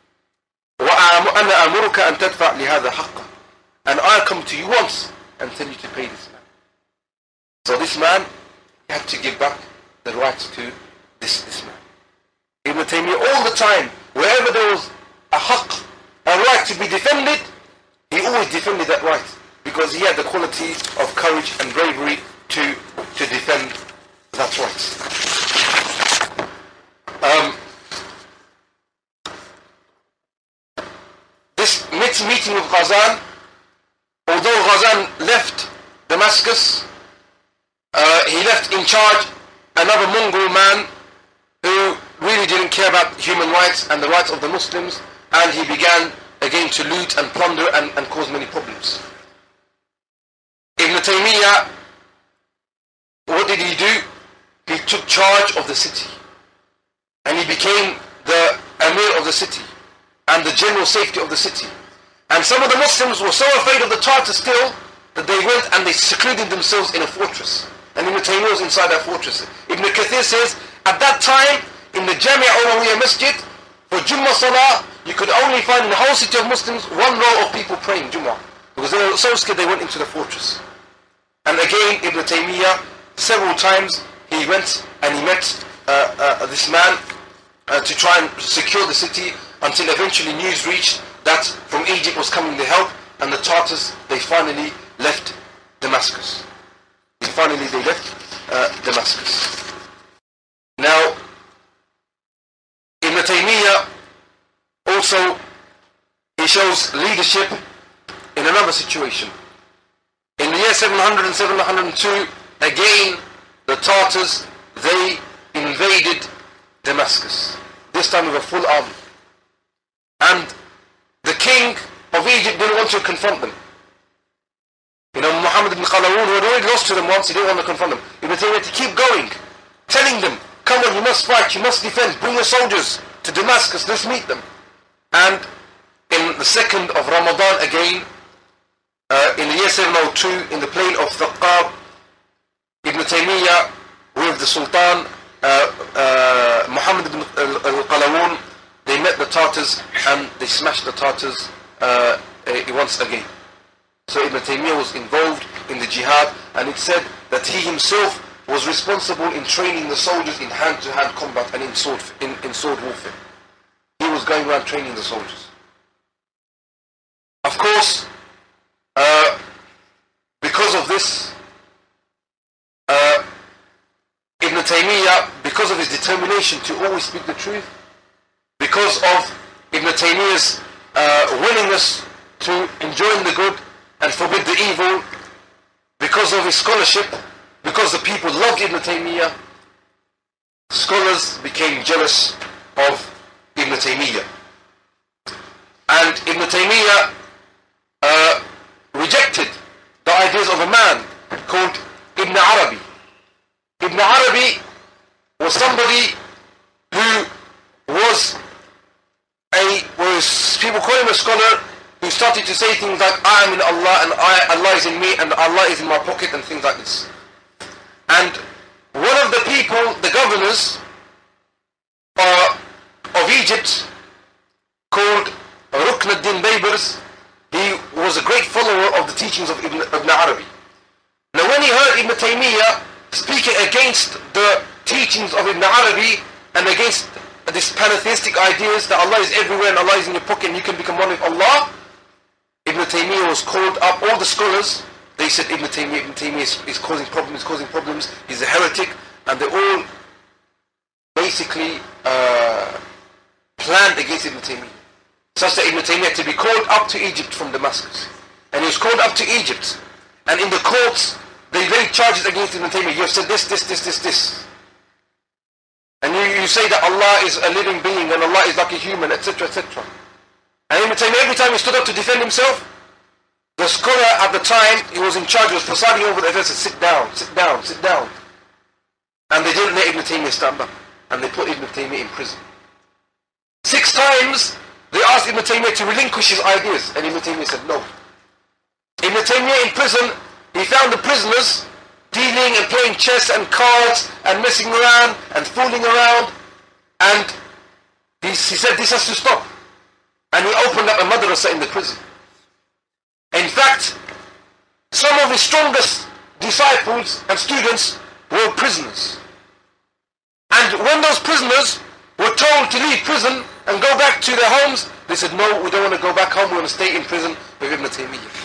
وأنا أمرك أن تدفع لهذا حقا. And I'll come to you once and tell you to pay this man. So this man had to give back the rights to this man. Ibn Taymiyyah, all the time, wherever there was a haqq, a right to be defended, he always defended that right, because he had the quality of courage and bravery to defend that right. This meeting with Ghazan, although Ghazan left Damascus, he left in charge another Mongol man who really didn't care about human rights and the rights of the Muslims, and he began again to loot and plunder and cause many problems. Ibn Taymiyyah, what did he do? He took charge of the city, and he became the Amir of the city and the general safety of the city. And some of the Muslims were so afraid of the Tartars still that they went and they secluded themselves in a fortress, and Ibn Taymiyyah was inside that fortress. Ibn Kathir says, at that time in the Jami'ah Umayyah Masjid, for Jummah Salah, you could only find in the whole city of Muslims one row of people praying Jummah, because they were so scared they went into the fortress. And again, Ibn Taymiyyah, several times, he went and he met this man to try and secure the city, until eventually news reached that from Egypt was coming the help, and the Tartars, they finally left Damascus. Finally they left Damascus. Now, Ibn Taymiyyah also, he shows leadership in another situation. In the year 700 and 702, again, the Tartars, they invaded Damascus, this time with a full army. And the king of Egypt didn't want to confront them. You know, Muḥammad ibn Hanbal, who had already lost to them once, he didn't want to confront them. Ibn Taymiyyah to keep going, telling them, come on, you must fight, you must defend, bring your soldiers to Damascus, let's meet them. And in the 2nd of Ramadan again, in the year 702, in the plain of Taqī, Ibn Taymiyyah with the Sultan, Muḥammad ibn al-Qalawun, they met the Tartars and they smashed the Tartars once again. So Ibn Taymiyyah was involved in the jihad, and it said that he himself was responsible in training the soldiers in hand-to-hand combat and in sword warfare. He was going around training the soldiers. Of course, because of this, Ibn Taymiyyah, because of his determination to always speak the truth, because of Ibn Taymiyyah's willingness to enjoin the good and forbid the evil, because of his scholarship, because the people loved Ibn Taymiyyah, scholars became jealous of Ibn Taymiyyah. And Ibn Taymiyyah rejected the ideas of a man called Ibn Arabi. Ibn Arabi was somebody who was people call him a scholar, who started to say things like, I am in Allah, and Allah is in me, and Allah is in my pocket, and things like this. And one of the people, the governors of Egypt, called Rukn ad-Din Baybars, he was a great follower of the teachings of Ibn Arabi. Now when he heard Ibn Taymiyyah speaking against the teachings of Ibn Arabi and against this pantheistic ideas that Allah is everywhere and Allah is in your pocket and you can become one with Allah, Ibn Taymiyyah was called up. All the scholars, they said Ibn Taymiyyah is causing problems, he's a heretic, and they all basically planned against Ibn Taymiyyah, such that Ibn Taymiyyah had to be called up to Egypt from Damascus. And he was called up to Egypt, and in the courts they laid charges against Ibn Taymiyyah. You have said this. And you say that Allah is a living being and Allah is like a human, etc., etc. And Ibn Taymiyyah, every time he stood up to defend himself, the scholar at the time, he was in charge, was presiding over the events, said, sit down. And they didn't let Ibn Taymiyyah stand up. And they put Ibn Taymiyyah in prison. 6 times, they asked Ibn Taymiyyah to relinquish his ideas, and Ibn Taymiyyah said no. Ibn Taymiyyah in prison, he found the prisoners dealing and playing chess and cards and messing around and fooling around, and he said this has to stop. And he opened up a madrasa in the prison. In fact, some of his strongest disciples and students were prisoners. And when those prisoners were told to leave prison and go back to their homes, they said, no, we don't want to go back home, we want to stay in prison with Ibn Taymiyyah.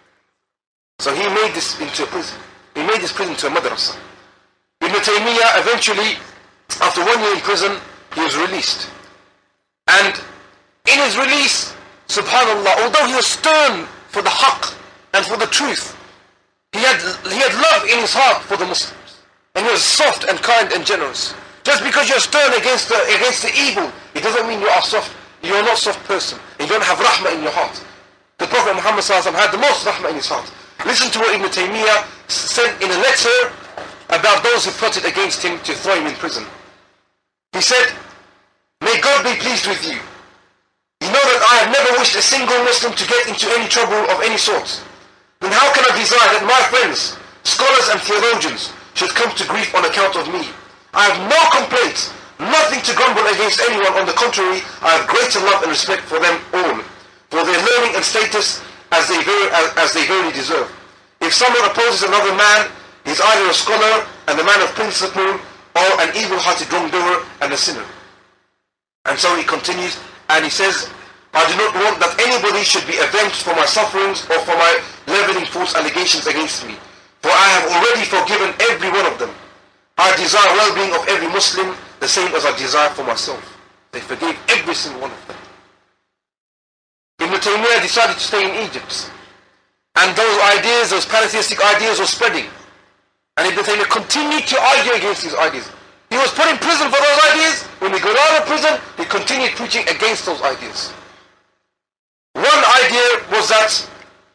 So he made this into a prison. He made this prison to a madrasa. Ibn Taymiyyah eventually, after 1 year in prison, he was released. And in his release, subhanallah, although he was stern for the haqq and for the truth, he had love in his heart for the Muslims. And he was soft and kind and generous. Just because you're stern against the evil, it doesn't mean you are soft. You're not a soft person. You don't have rahmah in your heart. The Prophet Muhammad had the most rahmah in his heart. Listen to what Ibn Taymiyyah sent in a letter about those who plotted against him to throw him in prison. He said, may God be pleased with you. You know that I have never wished a single Muslim to get into any trouble of any sort. Then how can I desire that my friends, scholars and theologians, should come to grief on account of me? I have no complaints, nothing to grumble against anyone. On the contrary, I have greater love and respect for them all, for their learning and status as they verily deserve. if someone opposes another man, he's either a scholar and a man of principle, or an evil-hearted wrongdoer and a sinner. And so he continues, and he says, I do not want that anybody should be avenged for my sufferings or for my leveling false allegations against me. For I have already forgiven every one of them. I desire well-being of every Muslim, the same as I desire for myself. They forgave every single one of them. Ibn Taymiyyah decided to stay in Egypt. And those ideas, those pantheistic ideas were spreading. And Ibn Taymiyyah continued to argue against these ideas. He was put in prison for those ideas. When he got out of prison, he continued preaching against those ideas. One idea was that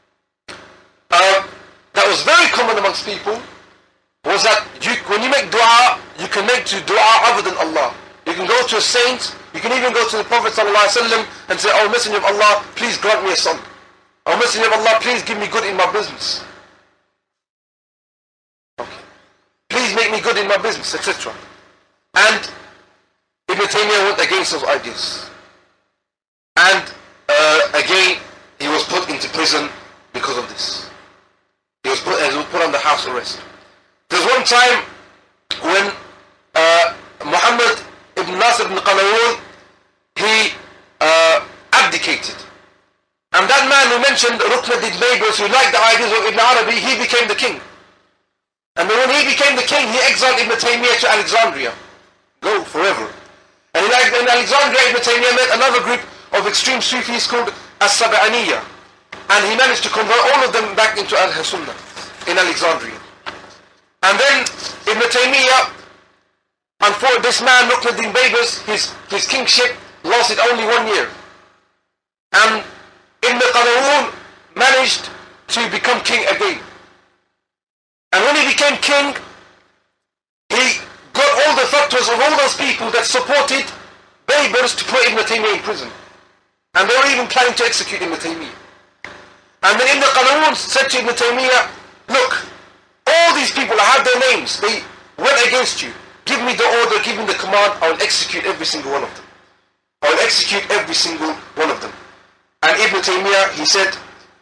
was very common amongst people, was that when you make dua, you can make dua other than Allah. You can go to a saint, you can even go to the Prophet ﷺ and say, oh Messenger of Allah, please grant me a son. Oh Messenger of Allah, please give me good in my business. Okay. Please make me good in my business, etc. And Ibn Taymiyyah went against those ideas. And again, he was put into prison because of this. He was put under house arrest. There's one time when Muḥammad ibn Nasr ibn Qalawun, he abdicated. And that man who mentioned Ruknuddin neighbors who liked the ideas of Ibn Arabi, he became the king. And then when he became the king, he exiled Ibn Taymiyyah to Alexandria. Go forever. And in Alexandria, Ibn Taymiyyah met another group of extreme Sufis called al-Sab'aniyah. And he managed to convert all of them back into Al-Sunnah in Alexandria. And then Ibn Taymiyyah, and for this man, Ruknuddin Baybars, his kingship lasted only 1 year. And Ibn Qalawun managed to become king again. And when he became king, he got all the fatwas of all those people that supported Baybars to put Ibn Taymiyyah in prison. And they were even planning to execute Ibn Taymiyyah. And then Ibn Qalawun said to Ibn Taymiyyah, look, all these people, I have their names, they went against you. Give me the order, give me the command, I will execute every single one of them. I will execute every single one of them. And Ibn Taymiyyah, he said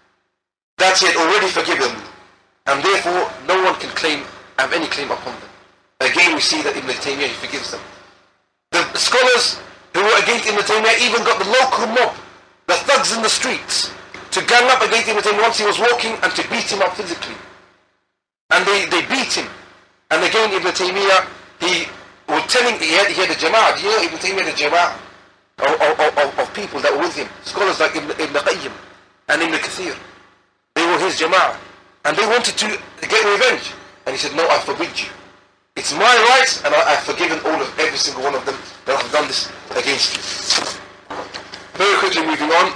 that he had already forgiven them. And therefore, no one can have any claim upon them. Again, we see that Ibn Taymiyyah, he forgives them. The scholars who were against Ibn Taymiyyah even got the local mob, the thugs in the streets, to gang up against Ibn Taymiyyah once he was walking and to beat him up physically. And they beat him. And again, Ibn Taymiyyah, he was telling, he had a jama'ah. You know, Ibn Taymiyyah had a jama'ah of people that were with him. Scholars like Ibn Qayyim and Ibn Kathir. They were his jama'ah. And they wanted to get revenge. And he said, no, I forbid you. It's my rights, and I've forgiven every single one of them that have done this against you. Very quickly moving on.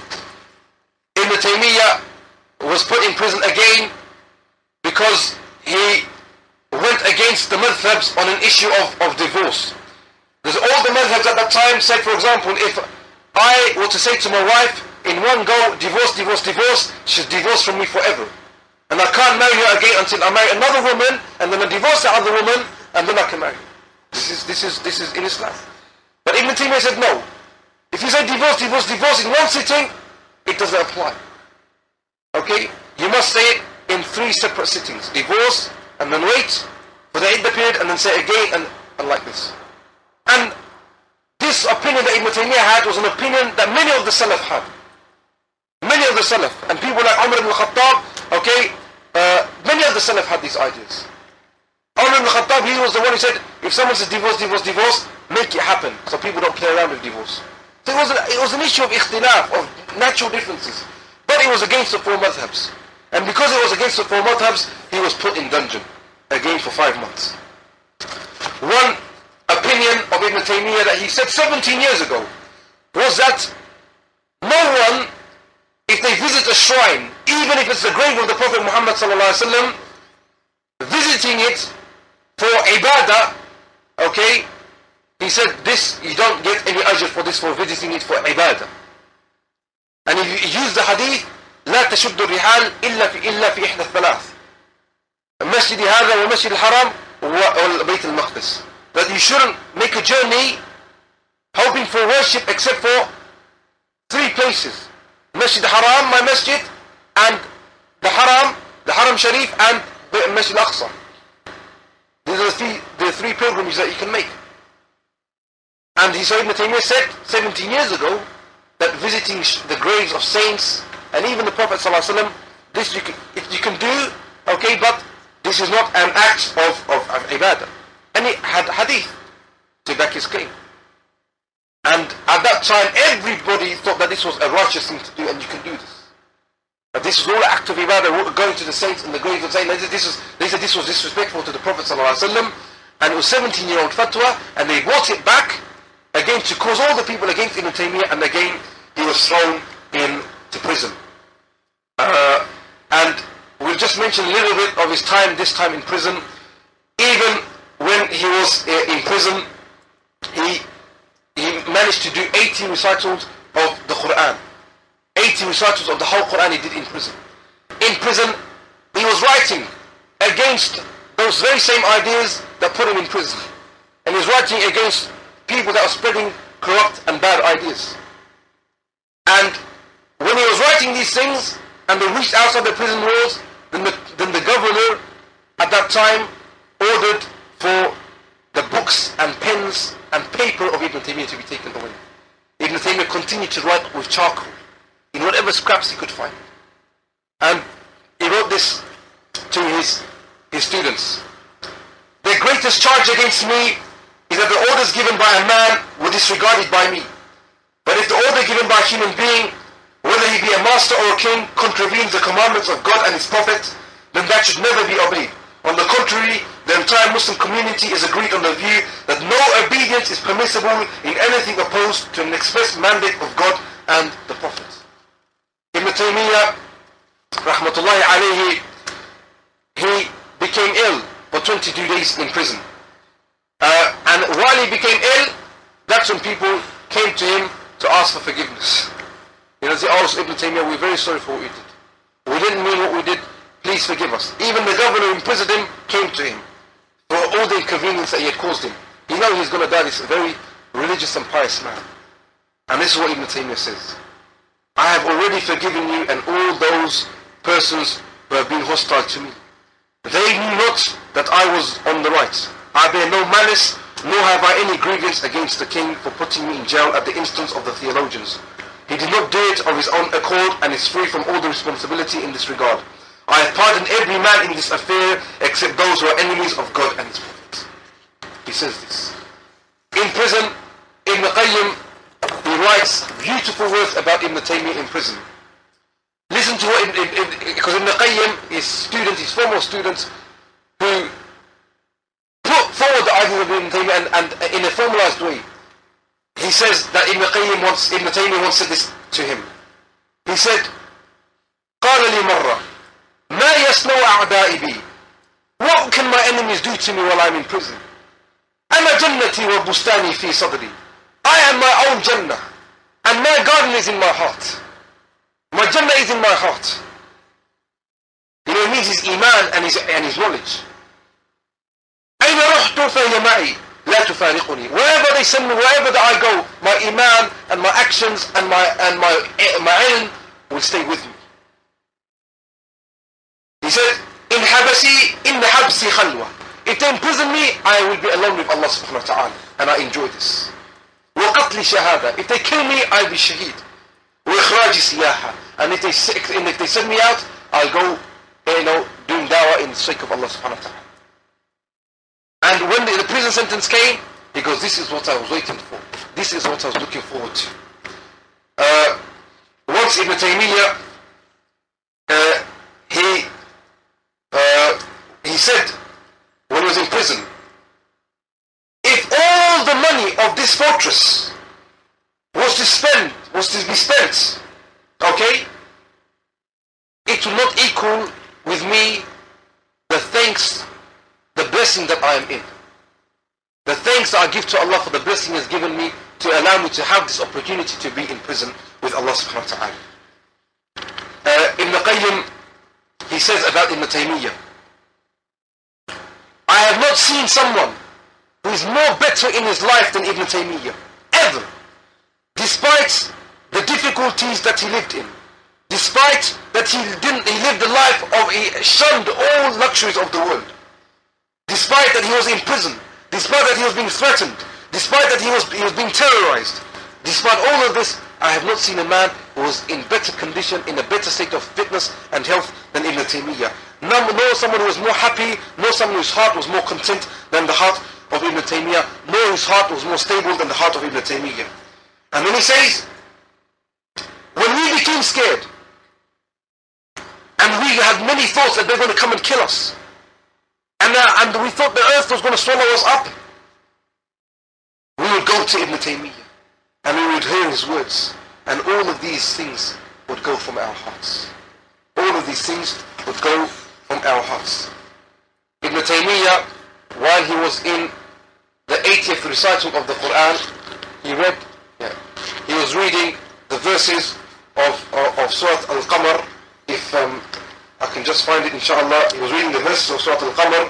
Ibn Taymiyyah was put in prison again because he went against the madhabs on an issue of divorce. Because all the madhabs at that time said, for example, if I were to say to my wife, in one go, divorce, divorce, divorce, she's divorced from me forever. And I can't marry her again until I marry another woman, and then I divorce the other woman, and then I can marry her. This is in Islam. But Ibn Taymiyyah said no. If you say divorce, divorce, divorce in one sitting, it doesn't apply. Okay? You must say it in 3 separate sittings. Divorce, and then wait for the iddah period, and then say it again, and like this. And this opinion that Ibn Taymiyyah had was an opinion that many of the Salaf had. Many of the Salaf. And people like Umar ibn Khattab, okay, many of the Salaf had these ideas. Umar ibn Khattab, he was the one who said, if someone says divorce, divorce, divorce, make it happen, so people don't play around with divorce. So it was an issue of ikhtilaf, of natural differences. But it was against the 4 madhabs. And because it was against the 4 madhabs, he was put in dungeon, again for 5 months. One opinion of Ibn Taymiyyah that he said 17 years ago was that no one, if they visit a shrine, even if it's the grave of the Prophet Muḥammad ﷺ, visiting it for ibadah, okay, he said this, you don't get any ajr for this, for visiting it for ibadah. And if you use the hadith, لا تشد الرحال إلا في إحدى الثلاث المسجد هذا والمسجد الحرام والبيت المقدس, that you shouldn't make a journey hoping for worship except for 3 places: Masjid Haram, my masjid, and the Haram Haram Sharif and Masjid al-Aqsa. These are the three pilgrimages that you can make. And Ibn Taymiyyah said 17 years ago that visiting the graves of saints and even the Prophet ﷺ, this you can do, okay, but this is not an act of ibadah. And he had hadith to back his claim. And at that time, everybody thought that this was a righteous thing to do, and you can do this. But this was all an act of ibadah, going to the saints and the graves of saints. They said this was disrespectful to the Prophet ﷺ, and it was 17-year-old fatwa, and they brought it back again to cause all the people against Ibn Taymiyyah, and again he was thrown into prison. And we'll just mention a little bit of his time, this time in prison. Even when he was in prison, he managed to do 80 recitals of the Qur'an. 80 recitals of the whole Qur'an he did in prison. In prison, he was writing against those very same ideas that put him in prison. And he was writing against people that are spreading corrupt and bad ideas. And when he was writing these things, and they reached outside the prison walls, then the governor at that time ordered for the books and pens and paper of Ibn Taymiyyah to be taken away. Ibn Taymiyyah continued to write with charcoal in whatever scraps he could find. And he wrote this to his students. The greatest charge against me is that the orders given by a man were disregarded by me. But if the order given by a human being, whether he be a master or a king, contravenes the commandments of God and his Prophet, then that should never be obeyed. On the contrary, the entire Muslim community is agreed on the view that no obedience is permissible in anything opposed to an express mandate of God and the Prophet. Ibn Taymiyyah, rahmatullahi alayhi, he became ill for 22 days in prison. And while he became ill, that's when people came to him to ask for forgiveness. You know, they asked Ibn Taymiyyah, we're very sorry for what we did. We didn't mean what we did. Please forgive us. Even the governor who imprisoned him came to him for all the inconvenience that he had caused him. He knew he's going to die. This is a very religious and pious man. And this is what Ibn Taymiyyah says. I have already forgiven you and all those persons who have been hostile to me. They knew not that I was on the right. I bear no malice, nor have I any grievance against the king for putting me in jail at the instance of the theologians. He did not do it of his own accord and is free from all the responsibility in this regard. I have pardoned every man in this affair except those who are enemies of God and his Prophet. He says this. In prison, Ibn Qayyim, he writes beautiful words about Ibn Taymiyyah in prison. Listen to what because Ibn Qayyim, his foremost students, who put forward the ideas of Ibn Taymiyyah and in a formalized way. He says that Ibn Taymiyyah once said this to him. He said, قال لي مرة ما يصنع أعدائي بي. What can my enemies do to me while I'm in prison? أنا جنتي وبستاني في صدري. I am my own Jannah, and my garden is in my heart. My Jannah is in my heart. You know, it means his iman and his knowledge. أين رحت فهي معي لا تفارقني. Wherever they send me, wherever that I go, my iman and my actions and my ilm will stay with me. He said, in habasi, in the habsi khalwa. If they imprison me, I will be alone with Allah subhanahu wa ta'ala, and I enjoy this. وقتل شهادة. If they kill me, I'll be shaheed. وإخراج سياحة. And if they send me out, I'll go, doing dawah in the sake of Allah subhanahu wa ta'ala. And when the prison sentence came, he goes, this is what I was waiting for. This is what I was looking forward to. Once Ibn Taymiyyah, he said, when he was in prison, if all the money of this fortress was to be spent, okay, it will not equal with me the blessing that I am in. The thanks that I give to Allah for the blessing He has given me to allow me to have this opportunity to be in prison with Allah subhanahu wa ta'ala. Ibn Qayyim, he says about Ibn Taymiyyah, I have not seen someone who is more better in his life than Ibn Taymiyyah, ever. Despite the difficulties that he lived in, despite that he lived the life of he shunned all luxuries of the world. Despite that he was in prison, despite that he was being threatened, despite that he was being terrorized, despite all of this, I have not seen a man who was in better condition, in a better state of fitness and health than Ibn Taymiyyah. Nor someone who was more happy, nor someone whose heart was more content than the heart of Ibn Taymiyyah, nor whose heart was more stable than the heart of Ibn Taymiyyah. And then he says, when we became scared, and we had many thoughts that they were going to come and kill us, and we thought the earth was going to swallow us up, we would go to Ibn Taymiyyah, and we would hear his words, and all of these things would go from our hearts. All of these things would go from our hearts. Ibn Taymiyyah, while he was in the 80th recital of the Qur'an, he was reading the verses of Surah Al-Qamar. If I can just find it, inshallah. He was reading the verses of Surah Al-Qamar,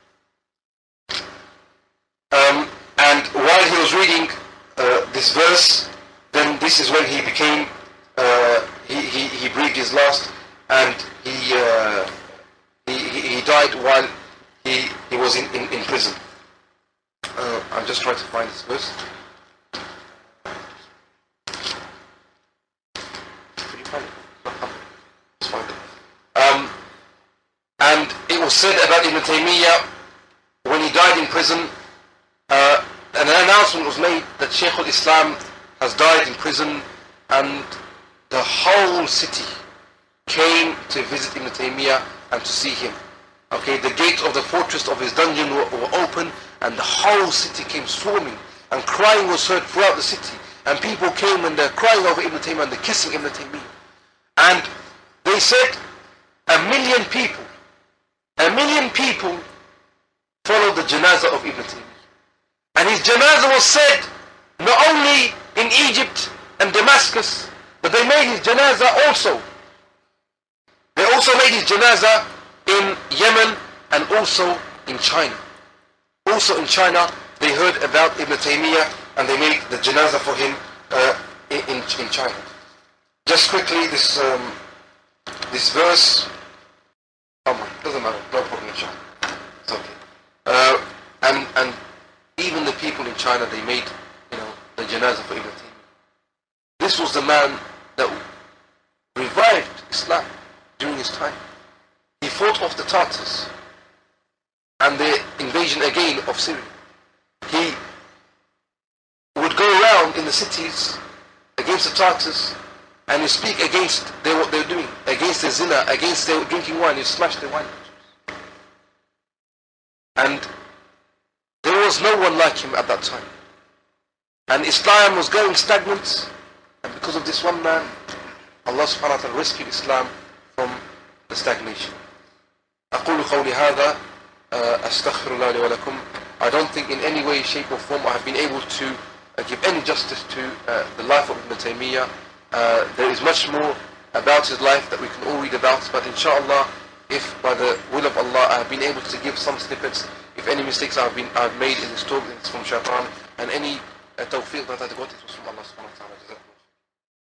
and while he was reading this verse, then this is when he became, he breathed his last, and he died while he was in prison. I'm just trying to find this verse. Could you find it? Let's find it. And it was said about Ibn Taymiyyah, when he died in prison, an announcement was made that Shaykh al-Islam has died in prison, and the whole city came to visit Ibn Taymiyyah and to see him. Okay, the gates of the fortress of his dungeon were open, and the whole city came swarming, and crying was heard throughout the city, and people came and they're crying over Ibn Taymiyyah and they're kissing Ibn Taymiyyah. And they said 1 million people followed the janazah of Ibn Taymiyyah. And his janazah was said not only in Egypt and Damascus, but they made his janazah also. They also made his janazah in Yemen and also in China. Also in China, they heard about Ibn Taymiyyah and they made the janazah for him in China. Just quickly, this verse. Doesn't matter, no problem, inshallah. It's okay. And even the people in China, they made, the janazah for Ibn Taymiyyah. This was the man that revived Islam during his time. He fought off the Tartars and the invasion again of Syria. He would go around in the cities against the Tartars and he speak against what they were doing, against the zina, against their drinking wine. He smashed the wine. And there was no one like him at that time. And Islam was going stagnant, and because of this one man, Allah subhanahu wa ta'ala rescued Islam from the stagnation. أقول قولي هذا أستغفر الله لي ولكم. I don't think in any way, shape or form I have been able to give any justice to the life of Ibn Taymiyyah. There is much more about his life that we can all read about, but inshallah, if by the will of Allah I have been able to give some snippets, if any mistakes I've made in this talk, it's from Shaitan, and any tawfiq that I got, it was from Allah subhanahu wa ta'ala.